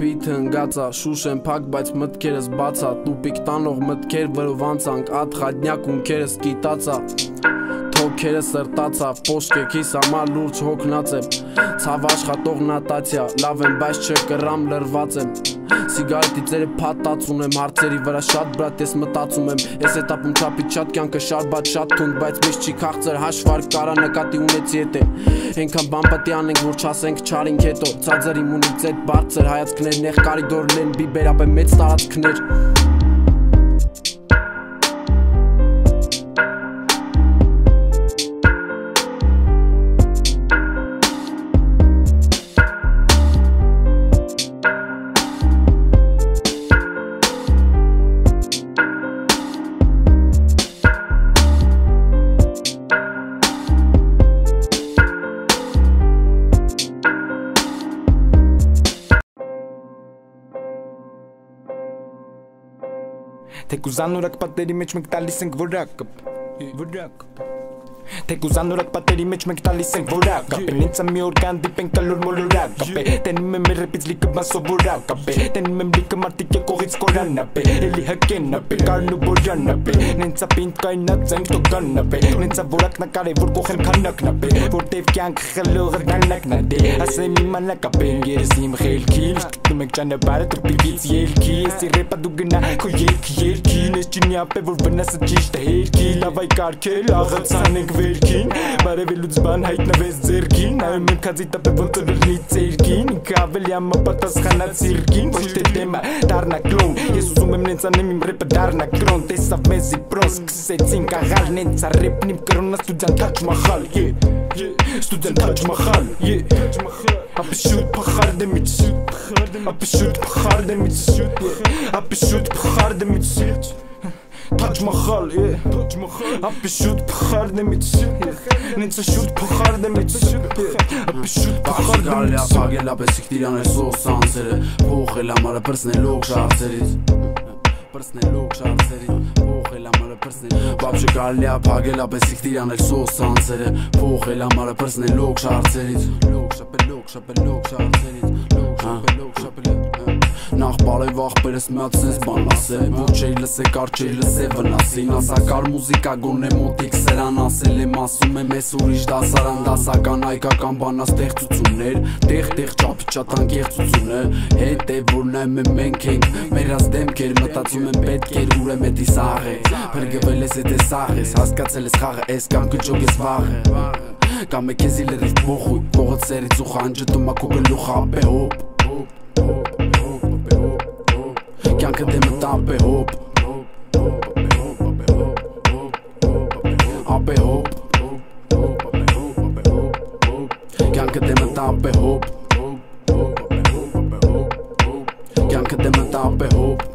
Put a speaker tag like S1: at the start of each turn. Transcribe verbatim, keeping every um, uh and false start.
S1: բիթը ընգացա Շուշեն փակ բայց մտքերս բացա Տուպիկ տանող մտքեր վրով անցանք Ատ խադնյակ ունքերս կիտացա Թոքերս սրտացա Պոշկեքիս համար լուրջ հոգնած եմ Ցավ աշխատող նատացիա Լավ եմ բայց չկռամ լրված եմ Սիգարետի ծերը փատած ունեմ Հարցերի վրա շատ բրատ ես մտածում եմ Ես էտապում չապից շատ կյանքը շարբատ շատ թունդ Բայց միշտ չի քաղցր հաշվար կարա նկատի ունեցի հետ է Ենքան բամպատի անենք որ չասենք չարինք հետո Ցածր իմունից էտ բարձր հայացքներ Նեղ կարիդորն են բիբերապ է մեծ տարածքներ
S2: Թեկուզ անորակ պատերի մեջ մենք տալիս ենք որակը Որակը Թեկուզ անորակ պատերի մեջ մենք տալիս ենք որակը Ինձ մի օր կանդիպենք կալոր մոլորակը Տենում եմ մեր ռեպից լիքը մասովորակը Տենում եմ լիքը մարդիկ եկողից կորանա Էլի հակենա կարն ու բորյանա Նենցա պինտ կայնած ենք տոկանա Նենցա որակնա կարևոր կողեմ քանակնա Որտև կյանք խլողը դաննակնա Ասեմ իմ անակա Երես իմ խելքին Գտնում ենք ճանապարհը տուպիկից ելքի Ես ռեպա դու գնա քո ելքի ելքին Ես չինի ապե որ վնասը ճիշտ է հերքի Լավ այ կարգել աղացան ենք վերքին Բարևելուց բան հայտնվեց ձերքին Նայում եմ քածի տապե ոնց լրնի ծերքին Ինքը ավելի ամա պատասխանած սիրքին Ոչ թե դեմա դարնա կլոն Ես ուզում եմ նենց անեմ իմ ռեպը դարնա կրոն Տեսավ մեզի պրոն սկսեցինք աղալ Նենց արեպն իմ կրոնը ստուդյան թաչ մախալ Ստուդյան թաչ մախալ Ապի շուտ պխար դեմից Ապի շուտ պխար դեմից Ապի շուտ պխար դեմից Թաչ մախալ Ապի շուտ պխար դեմից Նենցը շուտ պխար դեմից Ապի շուտ պխար դեմից
S1: Պագել ապեսիք տիրաներ սոս անցերը Փոխել ամարը պրսնելոք շարցերից Պրսնելոք շարցերից Փոխել ամարը պրսնելոք Բաբշը կարելի ապագել ապեսիք տիրաներ սոս անցերը Փոխել ամարը պրսնելոք շարցերից Լոք շապելոք շապելոք շարցերից Լոք շապելոք շապելոք Նախ բարև աղբերս միած սենց բան ասեմ Ոչ էի լսե կար չէի լսե վնասին Ասակար մուզիկա գոնե մոտիկ սրան ասել եմ Ասում եմ ես ուրիշ դասարան դասական այկական բանաստեղծություններ Տեղ-տեղ ճապի ճատան կեղծությունը Հետ է որ նայում եմ մենք ենք Մերած դեմքեր մտածում եմ պետք էր ուր եմ էդի սաղ է Պրգվել ես էդ է սաղ ես Հասկացել ես խաղը ես կամ կջոգ ես վաղը Կամ է կեզի լրիվ բոխույ Կողըտ սերից ու խանջտում ակու գլուխ ապե հոպ Կյանքը դեմը տապ է հոպ Ապե հոպ Կյանքը դեմը տապ է հոպ Կյանքը դեմը տապ է հոպ